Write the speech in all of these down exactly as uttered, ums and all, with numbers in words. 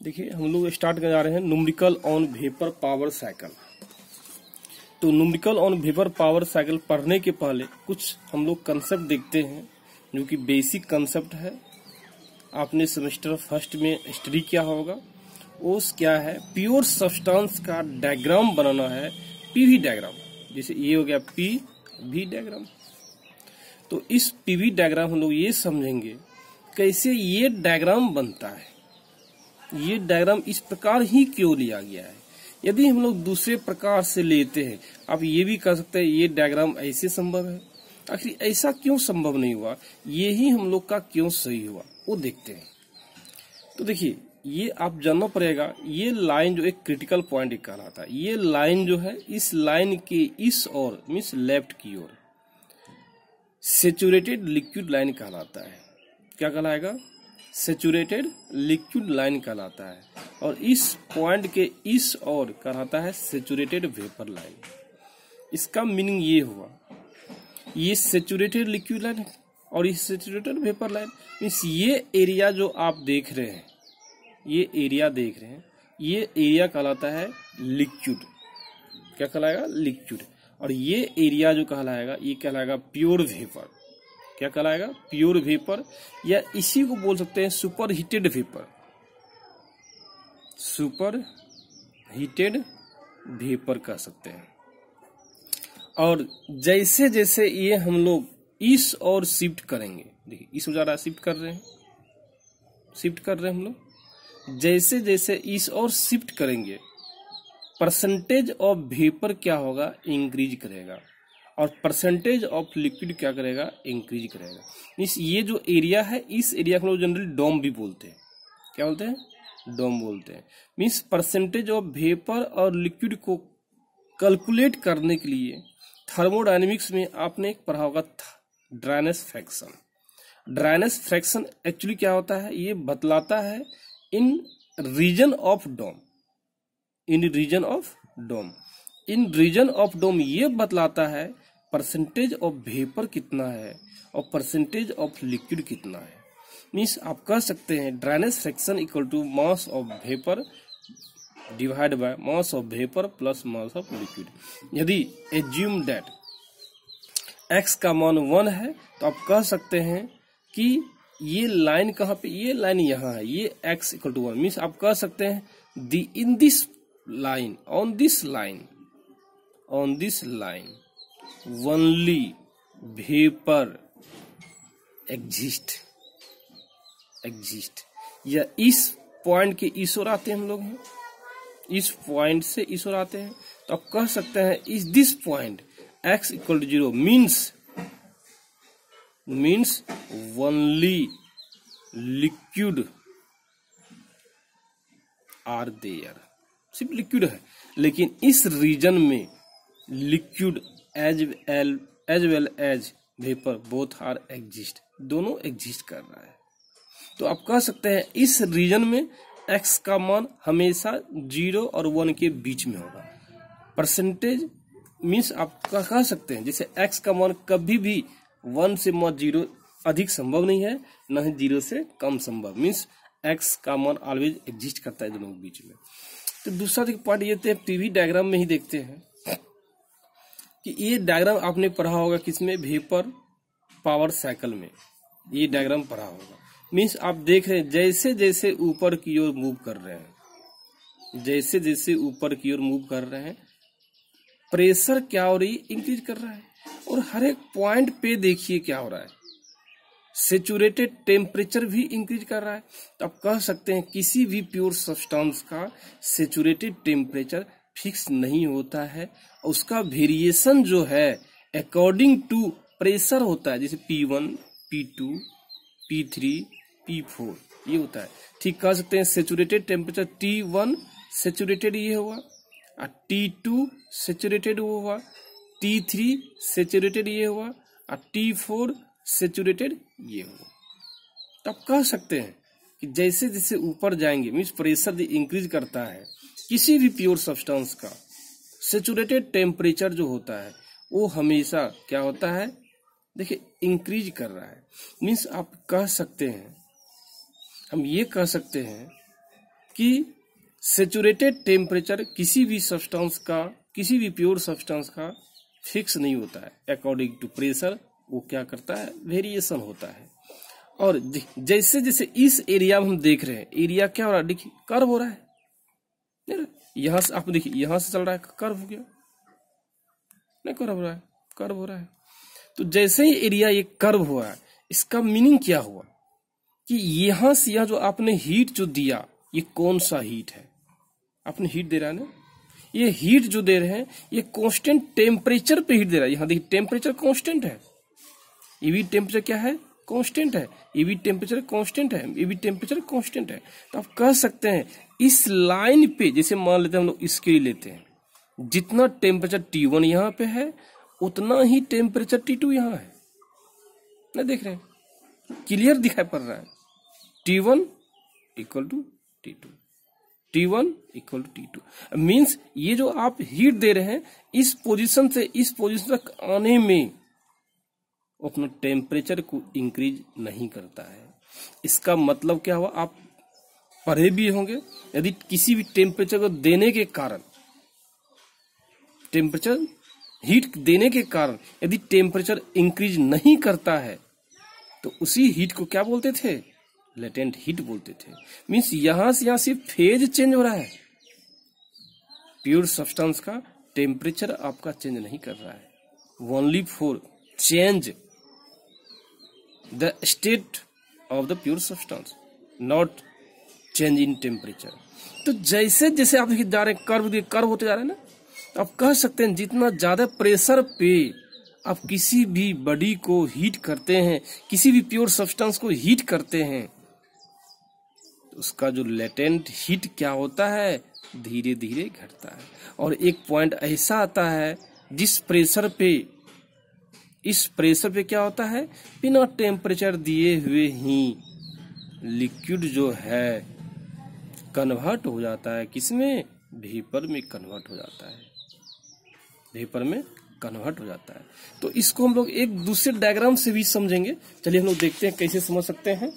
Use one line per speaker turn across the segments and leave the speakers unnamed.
देखिए हम लोग स्टार्ट कर जा रहे हैं numerical on vapour power cycle. तो numerical on vapour power cycle पढ़ने के पहले कुछ हम लोग कंसेप्ट देखते हैं जो कि बेसिक कंसेप्ट है। आपने सेमेस्टर फर्स्ट में स्टडी किया होगा। उस क्या है, प्योर सब्सटेंस का डायग्राम बनाना है, पीवी डायग्राम। जैसे ये हो गया पी वी डायग्राम। तो इस पीवी डायग्राम हम लोग ये समझेंगे कैसे ये डायग्राम बनता है, ये डायग्राम इस प्रकार ही क्यों लिया गया है। यदि हम लोग दूसरे प्रकार से लेते हैं, आप ये भी कह सकते हैं ये डायग्राम ऐसे संभव है, आखिर ऐसा क्यों संभव नहीं हुआ, ये ही हम लोग का क्यों सही हुआ वो देखते हैं। तो देखिए ये आप जानना पड़ेगा, ये लाइन जो एक क्रिटिकल पॉइंट कहलाता है, ये लाइन जो है इस लाइन के इस ओर मीन्स लेफ्ट की ओर सेचुरेटेड लिक्विड लाइन कहलाता है। क्या कहलाएगा? सेचुरेटेड लिक्विड लाइन कहलाता है। और इस पॉइंट के इस ओर कहलाता है सेचुरेटेड वेपर लाइन। इसका मीनिंग ये हुआ, ये सेचुरेटेड लिक्विड लाइन और ये सेचुरेटेड वेपर लाइन मीन्स ये एरिया जो आप देख रहे हैं, ये एरिया देख रहे हैं, ये एरिया कहलाता है लिक्विड। क्या कहलाएगा? लिक्विड। और ये एरिया जो कहलाएगा ये कहलाएगा प्योर वेपर। क्या कहलाएगा? प्योर वेपर, या इसी को बोल सकते हैं super heated vapour. Super heated vapour कह सकते हैं। और जैसे जैसे ये हम लोग इस ओर शिफ्ट करेंगे, देखिए इस ज्यादा शिफ्ट कर रहे हैं, शिफ्ट कर रहे हैं हम लोग, जैसे जैसे इस ओर शिफ्ट करेंगे परसेंटेज ऑफ वेपर क्या होगा? इंक्रीज करेगा। और परसेंटेज ऑफ लिक्विड क्या करेगा? इंक्रीज करेगा। मीन्स ये जो एरिया है, इस एरिया को लोग जनरली डोम भी बोलते हैं। क्या बोलते हैं? डोम बोलते हैं। मीन्स परसेंटेज ऑफ वेपर और लिक्विड को कैलकुलेट करने के लिए थर्मोडायनेमिक्स में आपने एक पढ़ा होगा dryness fraction. Dryness fraction actually क्या होता है? ये बतलाता है in region of dome, in region of dome in region of dome ये बतलाता है परसेंटेज ऑफ वेपर कितना है और परसेंटेज ऑफ लिक्विड कितना है। मीन्स आप कह सकते हैं dryness fraction equal to mass of vapour divide by mass of vapour plus mass of liquid. यदि एज्यूम दैट एक्स का मान वन है तो आप कह सकते हैं कि ये लाइन कहाँ पे, ये लाइन यहाँ है, ये x equal to one. Means आप कह सकते हैं the in this line on this line on this line only vapor exist exist या इस पॉइंट के इस ओर आते हैं हम लोग हैं, इस पॉइंट से इस ओर आते हैं, तो आप कह सकते हैं इस this point x equal to zero means means only liquid are there. सिर्फ लिक्विड है, लेकिन इस रीजन में liquid as well as well as vapour both are exist, दोनों एग्जिस्ट कर रहा है। तो आप कह सकते हैं इस रीजन में x का मान हमेशा जीरो और वन के बीच में होगा। परसेंटेज मीन्स आप कह सकते हैं जैसे x का मान कभी भी वन से मत जीरो अधिक संभव नहीं है, न ही जीरो से कम संभव। मीन्स x का मान ऑलवेज एग्जिस्ट करता है दोनों के बीच में। तो दूसरा पॉइंट ये पीवी डायग्राम में ही देखते हैं कि ये डायग्राम आपने पढ़ा होगा किसमें? वेपर पावर साइकिल में ये डायग्राम पढ़ा होगा। मीन्स आप देख रहे हैं जैसे जैसे ऊपर की ओर मूव कर रहे हैं, जैसे जैसे ऊपर की ओर मूव कर रहे हैं प्रेशर क्या हो रही है? इंक्रीज कर रहा है। और हर एक पॉइंट पे देखिए क्या हो रहा है, सेचुरेटेड टेम्परेचर भी इंक्रीज कर रहा है। तो आप कह सकते हैं किसी भी प्योर सब्सटेंस का सेचुरेटेड टेम्परेचर फिक्स नहीं होता है, उसका वेरिएशन जो है अकॉर्डिंग टू प्रेशर होता है। जैसे P one, P two, P three, P four ये होता है। ठीक कह सकते हैं saturated temperature T one saturated ये हुआ, और टी टू सेचुरेटेड वो हुआ, टी थ्री सेचुरेटेड ये हुआ, और टी फोर सेचुरेटेड ये हुआ। तो आप कह सकते हैं कि जैसे जैसे ऊपर जाएंगे मीन्स प्रेशर इंक्रीज करता है, किसी भी प्योर सब्सटेंस का सेचुरेटेड टेम्परेचर जो होता है वो हमेशा क्या होता है? देखिए इंक्रीज कर रहा है। मीन्स आप कह सकते हैं, हम ये कह सकते हैं कि सेचुरेटेड टेम्परेचर किसी भी सब्सटेंस का, किसी भी प्योर सब्सटेंस का फिक्स नहीं होता है। अकॉर्डिंग टू प्रेशर वो क्या करता है, वेरिएशन होता है। और जैसे जैसे इस एरिया में हम देख रहे हैं, एरिया क्या हो रहा है, देखिए कर्व हो रहा है। यहां से आप देखिए, यहां से चल रहा है, कर्व हो गया, नहीं कर्व हो रहा है, कर्व हो रहा है। तो जैसे ही एरिया ये कर्व हुआ है, इसका मीनिंग क्या हुआ कि यहां से यहां जो आपने हीट जो दिया, ये कौन सा हीट है, आपने हीट दे रहा है ना, ये हीट जो दे रहे हैं ये कांस्टेंट टेम्परेचर पे हीट दे रहा है। यहां देखिए टेम्परेचर कांस्टेंट है, ये भी टेम्परेचर क्या है, कांस्टेंट है, ये भी टेम्परेचर कांस्टेंट है, ये भी टेम्परेचर कांस्टेंट है। तो आप कह सकते हैं इस लाइन पे, जैसे मान लेते हैं हम लोग इसके लिए लेते हैं, जितना टेम्परेचर टी वन यहाँ पे है उतना ही टेम्परेचर टी टू यहाँ है। ना देख रहे हैं, क्लियर दिखाई पड़ रहा है, T one equal to T two, T one equal to T two. Means ये जो आप हीट दे रहे हैं, इस पोजीशन से इस पोजीशन तक आने में अपना टेम्परेचर को इंक्रीज नहीं करता है। इसका मतलब क्या हुआ, आप पढ़े भी होंगे, यदि किसी भी टेम्परेचर को देने के कारण, टेम्परेचर हीट देने के कारण यदि टेम्परेचर इंक्रीज नहीं करता है तो उसी हीट को क्या बोलते थे, लेटेंट हीट बोलते थे। मीन्स यहां से यहां सिर्फ फेज चेंज हो रहा है, प्योर सब्सटेंस का टेम्परेचर आपका चेंज नहीं कर रहा है, only for change the state of the pure substance, not change in temperature. तो जैसे जैसे आप जा रहे हैं, कर्व कर्व होते जा रहे हैं ना, तो आप कह सकते हैं जितना ज्यादा प्रेशर पे आप किसी भी बॉडी को हीट करते हैं, किसी भी प्योर सब्सटेंस को हीट करते हैं, तो उसका जो लेटेंट हीट क्या होता है, धीरे धीरे घटता है। और एक पॉइंट ऐसा आता है जिस प्रेशर पे, इस प्रेशर पे क्या होता है, बिना टेम्परेचर दिए हुए ही लिक्विड जो है कन्वर्ट हो जाता है, किसमें, वेपर में कन्वर्ट हो जाता है, वेपर में कन्वर्ट हो जाता है। तो इसको हम लोग एक दूसरे डायग्राम से भी समझेंगे। चलिए हम लोग देखते हैं कैसे समझ सकते हैं।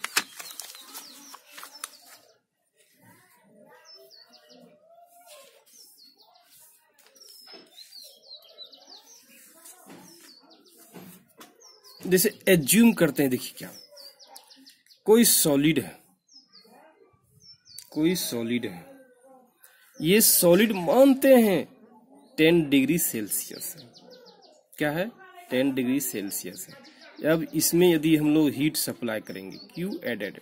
जैसे एज्यूम करते हैं, देखिए क्या, कोई सॉलिड है, कोई सॉलिड है, ये सॉलिड मानते हैं टेन डिग्री सेल्सियस है, क्या है, टेन डिग्री सेल्सियस है। अब इसमें यदि हम लोग हीट सप्लाई करेंगे, क्यू एडेड,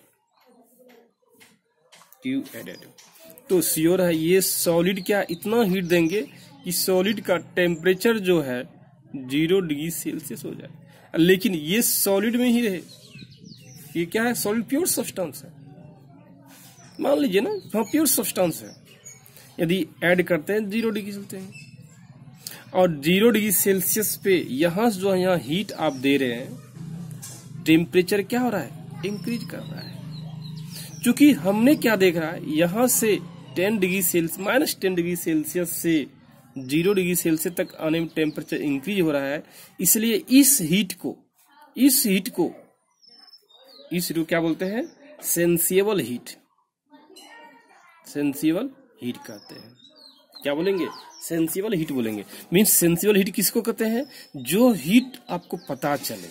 क्यू एडेड, तो श्योर है ये सॉलिड क्या इतना हीट देंगे कि सॉलिड का टेम्परेचर जो है जीरो डिग्री सेल्सियस हो जाए। लेकिन ये सॉलिड में ही रहे, ये क्या है, सॉलिड प्योर सब्सटेंस है, मान लीजिए ना, हाँ प्योर सब्सटेंस है। यदि ऐड करते हैं जीरो डिग्री चलते हैं, और जीरो डिग्री सेल्सियस पे यहां जो है, यहाँ हीट आप दे रहे हैं, टेम्परेचर क्या हो रहा है, इंक्रीज कर रहा है। क्योंकि हमने क्या देख रहा है, यहां से ten degree Celsius minus ten degree Celsius से जीरो डिग्री सेल्सियस तक आने में टेम्परेचर इंक्रीज हो रहा है। इसलिए इस हीट को, इस हीट को, इस हीट को क्या बोलते हैं, सेंसिबल हीट, सेंसिबल हीट कहते हैं। क्या बोलेंगे, सेंसिबल हीट बोलेंगे। मीन्स सेंसिबल हीट किसको कहते हैं, जो हीट आपको पता चले,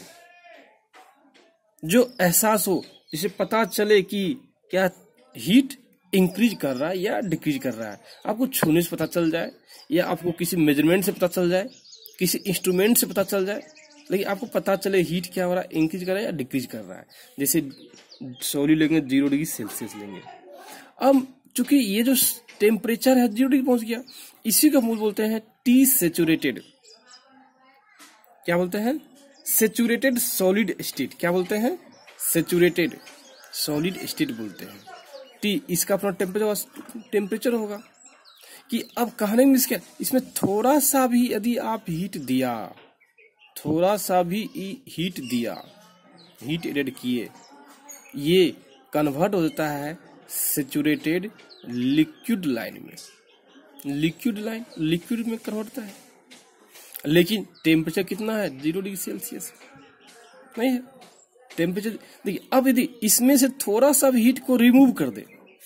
जो एहसास हो, जिसे पता चले कि क्या हीट इंक्रीज कर रहा है या डिक्रीज कर रहा है। आपको छूने से पता चल जाए, या आपको किसी मेजरमेंट से पता चल जाए, किसी इंस्ट्रूमेंट से पता चल जाए, लेकिन आपको पता चले हीट क्या हो रहा है, इंक्रीज कर रहा है या डिक्रीज कर रहा है। जैसे सॉलिड लेंगे, जीरो डिग्री सेल्सियस लेंगे। अब चूंकि ये जो टेम्परेचर है जीरो डिग्री पहुंच गया, इसी को मूल बोलते हैं टी सेचुरेटेड। क्या बोलते हैं, सेचुरेटेड सॉलिड स्टेट। क्या बोलते हैं, सेचुरेटेड सॉलिड स्टेट बोलते हैं। टी इसका अपना टेम्परेचर टेम्परेचर होगा। कि अब कहने में इसके, इसमें थोड़ा सा भी यदि आप हीट दिया, थोड़ा सा भी हीट दिया, हीट एड किए, ये कन्वर्ट हो जाता है सेचुरेटेड लिक्विड लाइन में, लिक्विड लाइन लिक्विड में कन्वर्ट होता है। लेकिन टेम्परेचर कितना है, जीरो डिग्री सेल्सियस नहीं है टेम्परेचर। देखिए अब यदि इसमें से थोड़ा सा भी हीट को रिमूव कर दे,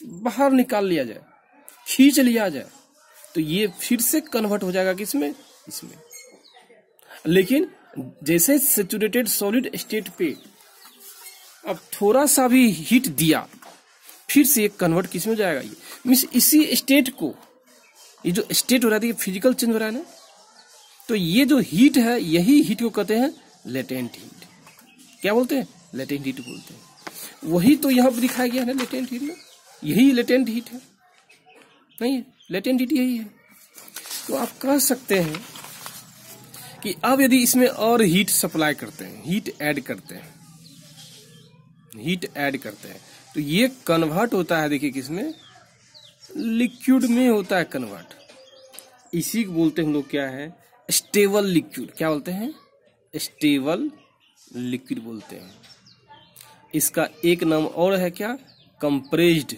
बाहर निकाल लिया जाए, खींच लिया जाए, तो ये फिर से कन्वर्ट हो जाएगा किसमें, इसमें। लेकिन जैसे सैचुरेटेड सॉलिड स्टेट पे अब थोड़ा सा भी हीट दिया, फिर से एक कन्वर्ट किसमें हो जाएगा, ये मीन्स इसी स्टेट को, ये जो स्टेट हो रहा है फिजिकल चेंज हो रहा है ना, तो ये जो हीट है यही हीट को कहते हैं लेटेंट हीट। क्या बोलते हैं, लेटेंट हीट बोलते हैं। वही तो यहाँ पर दिखाया गया है ना लेटेंट हीट में, यही लेटेंट हीट है, नहीं लेटेंट हीट यही है। तो आप कह सकते हैं कि अब यदि इसमें और हीट सप्लाई करते हैं, हीट ऐड करते हैं, हीट ऐड करते हैं, तो ये कन्वर्ट होता है, देखिए किसमें, लिक्विड में होता है कन्वर्ट। इसी को बोलते हैं हम लोग क्या है, स्टेबल लिक्विड। क्या बोलते हैं, स्टेबल लिक्विड बोलते हैं। इसका एक नाम और है क्या, कंप्रेस्ड,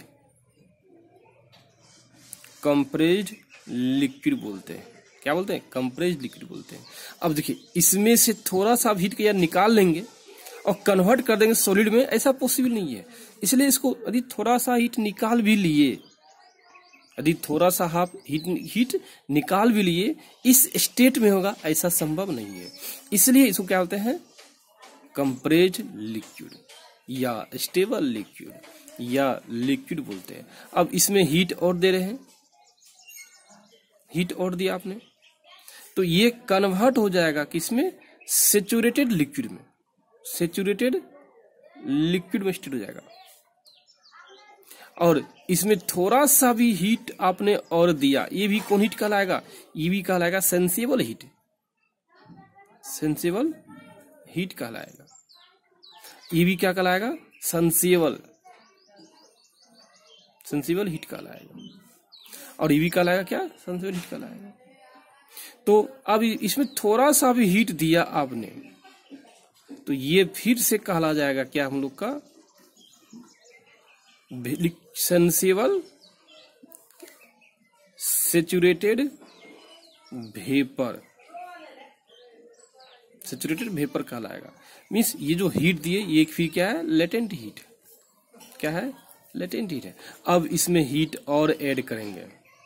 कंप्रेस्ड लिक्विड बोलते हैं। क्या बोलते हैं, कंप्रेस्ड लिक्विड बोलते हैं। अब देखिए इसमें से थोड़ा सा हीट को यार निकाल लेंगे और कन्वर्ट कर देंगे सॉलिड में, ऐसा पॉसिबल नहीं है। इसलिए इसको यदि थोड़ा सा हीट निकाल भी लिए, यदि थोड़ा सा हाफ हीट हीट निकाल भी लिए, इस स्टेट में होगा, ऐसा संभव नहीं है। इसलिए इसको क्या बोलते हैं, कंप्रेस्ड लिक्विड या स्टेबल लिक्विड या लिक्विड बोलते हैं। अब इसमें हीट और दे रहे हैं, हीट और दिया आपने, तो ये कन्वर्ट हो जाएगा किसमें, सैचुरेटेड लिक्विड में, सैचुरेटेड लिक्विड में स्टेट हो जाएगा। और इसमें थोड़ा सा भी हीट आपने और दिया, ये भी कौन हीट कहलाएगा, ये भी कहलाएगा सेंसिबल हीट, सेंसिबल हीट कहलाएगा। ये भी क्या कहलाएगा, सेंसिबल, सेंसिबल हीट कहलाएगा। और ये भी कहलाएगा क्या, सेंसिबल हीट कहलाएगा। तो अब इसमें थोड़ा सा भी हीट दिया आपने, तो ये फिर से कहला जाएगा क्या, हम लोग का sensible saturated vapour, saturated vapour कहलाएगा। मीन्स ये जो हीट दिए ये फिर क्या है, लेटेंट हीट, क्या है, लेटेंट हीट है। अब इसमें हीट और ऐड करेंगे,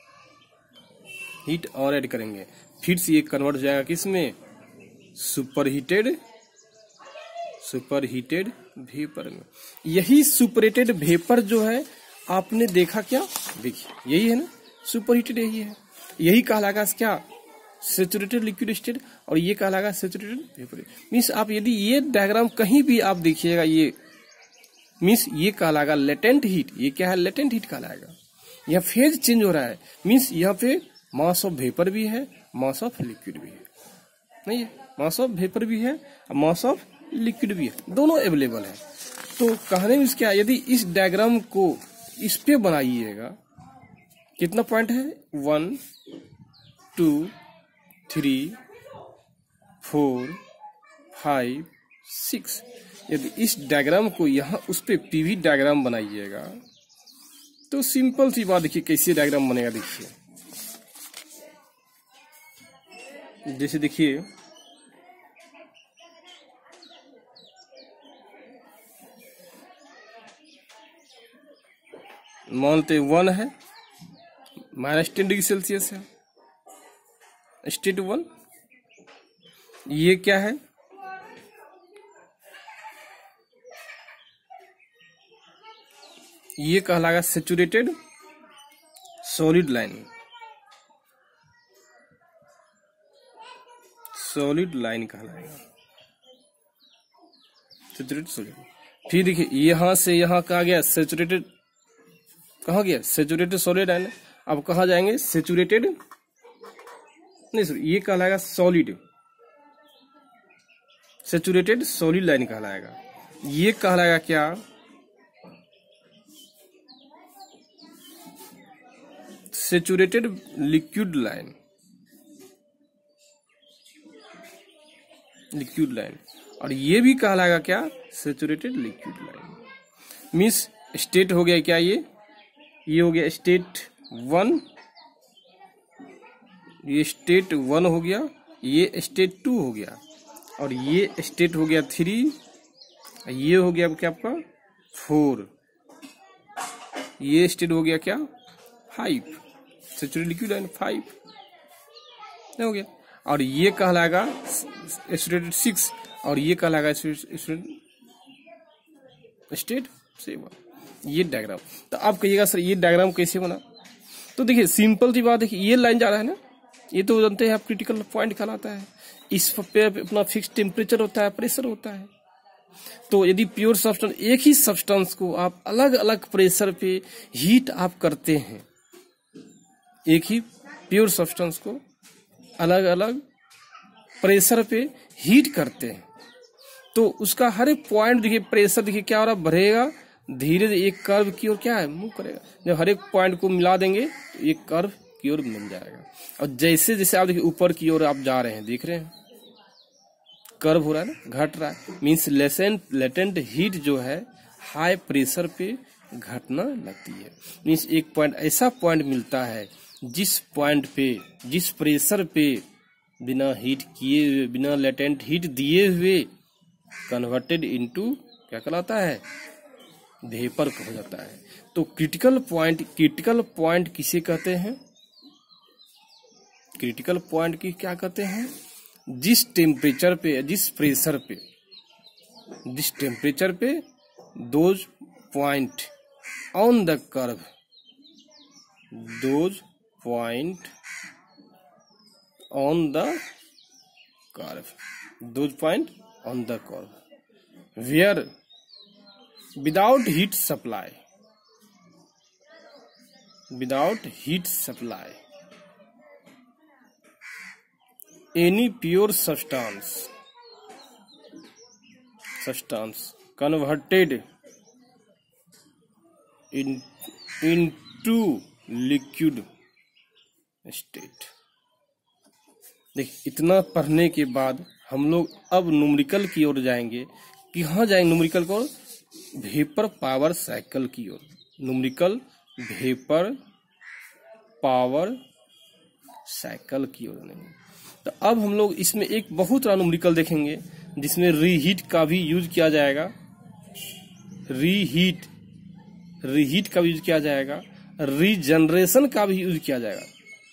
हीट और ऐड करेंगे, फिर से ये कन्वर्ट हो जाएगा किसमें, super heated, super heated vapour में। यही सुपरहीटेड वेपर जो है आपने देखा क्या, देखिए यही है ना, सुपर हीटेड यही है, यही कहलाएगा क्या, सैचुरेटेड लिक्विड स्टेट, और ये कहलाएगा सैचुरेटेड वेपर। मीन्स आप यदि ये डायग्राम कहीं भी आप देखिएगा, ये मीन्स ये कहलाएगा लेटेंट हीट, ये क्या है, लेटेंट हीट कहलाएगा। यहाँ फेज चेंज हो रहा है, मीन्स यहाँ पे मास ऑफ वेपर भी है, मास ऑफ लिक्विड भी है, नहीं है, मास ऑफ वेपर भी है, मास ऑफ लिक्विड भी है, दोनों अवेलेबल है। तो कहने में क्या, यदि इस डायग्राम को इस पे बनाइएगा, कितना पॉइंट है, one two three four five six, यदि इस डायग्राम को यहाँ उस पे पीवी डायग्राम बनाइएगा, तो सिंपल सी बात, देखिए कैसे डायग्राम बनेगा। देखिए जैसे देखिए मानते वन है, माइनस टेन डिग्री सेल्सियस है, स्टेट वन। ये क्या है, ये कहलाएगा saturated solid line, solid line कहलाएगा, सैचुरेटेड सॉलिड। फिर देखिए यहां से यहां कहा गया सैचुरेटेड, कहाँ गया, सैचुरेटेड सॉलिड लाइन। अब कहाँ जाएंगे, सैचुरेटेड नहीं सॉरी, ये कहलाएगा सॉलिड, सैचुरेटेड सॉलिड लाइन कहलाएगा। ये कहलाएगा क्या, saturated liquid line, liquid line. और ये भी कहलाएगा क्या, saturated liquid line. Means state हो गया क्या, ये ये हो गया स्टेट वन, ये स्टेट वन हो गया, ये स्टेट टू हो गया, और ये स्टेट हो गया थ्री, ये हो गया क्या आपका फोर, ये स्टेट हो गया क्या, five, saturated liquid and five हो गया। और ये कहलाएगा सैचुरेटेड सिक्स, और ये कहलाएगा स्टेट सेवन। ये डायग्राम, तो आप कहिएगा सर ये डायग्राम कैसे बना? तो देखिए सिंपल सी बात, देखिए ये लाइन जा रहा है ना, ये तो जानते हैं आप क्रिटिकल पॉइंट कहलाता है। इस पे अपना फिक्स टेम्परेचर होता है, प्रेशर होता है। तो यदि प्योर सब्सटेंस, एक ही सब्सटेंस को आप अलग अलग प्रेशर पे हीट आप करते हैं, एक ही प्योर सब्सटेंस को अलग अलग प्रेशर पे हीट करते हैं, तो उसका हर एक पॉइंट देखिए प्रेशर देखिए क्या हो रहा, बढ़ेगा धीरे धीरे एक कर्व की ओर क्या है मूव करेगा। जब हर एक पॉइंट को मिला देंगे तो एक कर्व की ओर मिल जाएगा। और जैसे जैसे आप देखिए ऊपर की ओर आप जा रहे हैं, देख रहे हैं कर्व हो रहा है ना, घट रहा है, मीन्स लेसेंट लेटेंट हीट जो है हाई प्रेशर पे घटना लगती है। मीन्स एक पॉइंट ऐसा पॉइंट मिलता है जिस पॉइंट पे, जिस प्रेशर पे बिना हीट किए हुए, बिना लेटेंट हीट दिए हुए कन्वर्टेड इनटू क्या कहलाता है, वेपर हो जाता है। तो क्रिटिकल पॉइंट, क्रिटिकल पॉइंट किसे कहते हैं, क्रिटिकल पॉइंट की क्या कहते हैं, जिस टेम्परेचर पे, जिस प्रेशर पे, जिस टेम्परेचर पे those point on the curve, those point on the curve, those point on the curve where without heat supply, without heat supply any pure substance, substance converted in into liquid state। देखिए इतना पढ़ने के बाद हम लोग अब numerical की ओर जाएंगे। कहाँ जाएंगे न्यूमेरिकल को, वेपर पावर साइकिल की ओर, न्यूमेरिकल वेपर पावर साइकिल की ओर नहीं। तो अब हम लोग इसमें एक बहुत बड़ा न्यूमेरिकल देखेंगे जिसमें रीहीट का भी यूज किया जाएगा, रीहीट रीहीट का भी यूज किया जाएगा, रीजनरेशन का भी यूज किया जाएगा,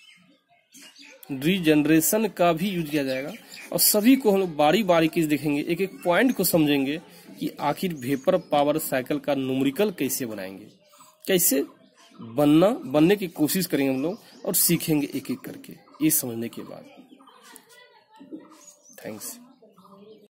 रीजनरेशन का भी यूज किया जाएगा। और सभी को हम लोग बारी बारी के देखेंगे, एक एक पॉइंट को समझेंगे कि आखिर वेपर पावर साइकिल का न्यूमेरिकल कैसे बनाएंगे, कैसे बनना बनने की कोशिश करेंगे हम लोग और सीखेंगे एक एक करके, ये समझने के बाद। थैंक्स।